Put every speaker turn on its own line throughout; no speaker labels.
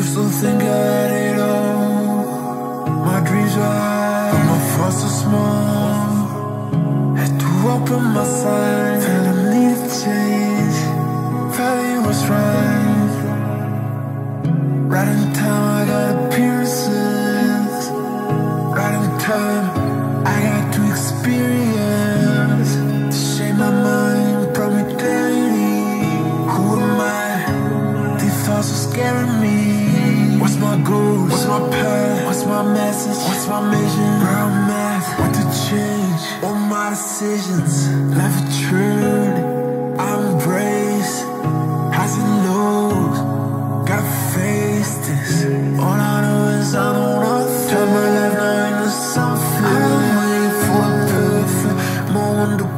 Used to think I had it all. My dreams were high, but my thoughts so small. Had to open my sight, felt I needed change. Felt it was right. Right in time, I got appearances. Right in time, I got to experience. To shape my mind, brought me clarity. Who am I? These thoughts are scaring me. What's my goal? What's my path? What's my message? What's my mission? Where I'm at? What to change? All my decisions. Life a trend. I embrace highs and lows. Gotta face this. All I know is I don't wanna turn my life now into something. I'm waiting for a perfect moment to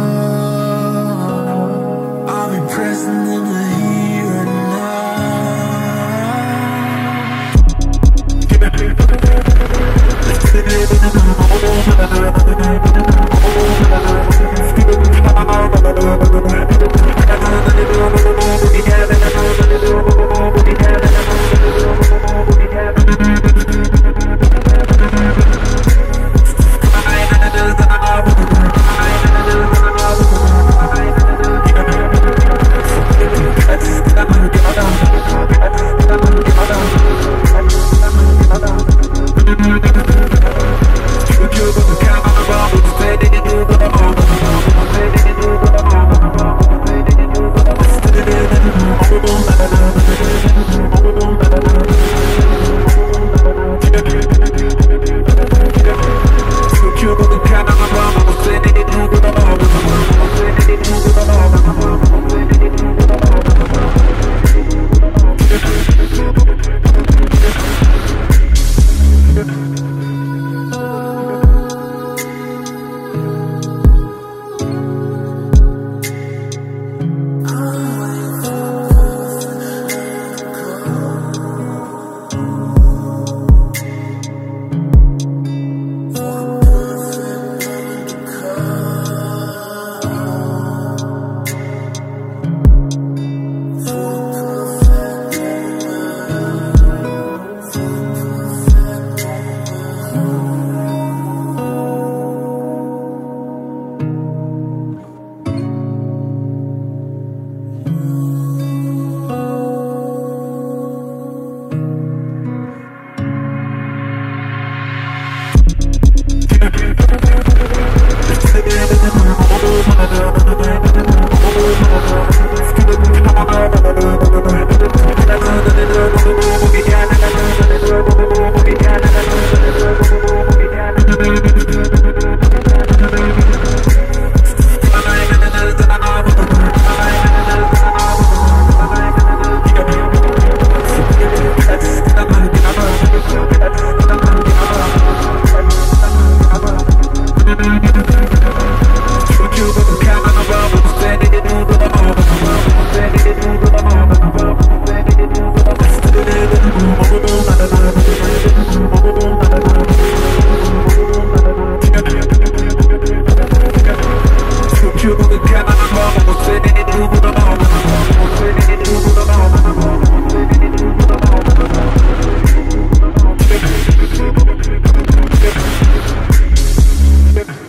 come. I'll be present in the here and now.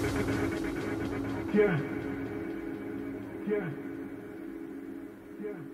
Yeah.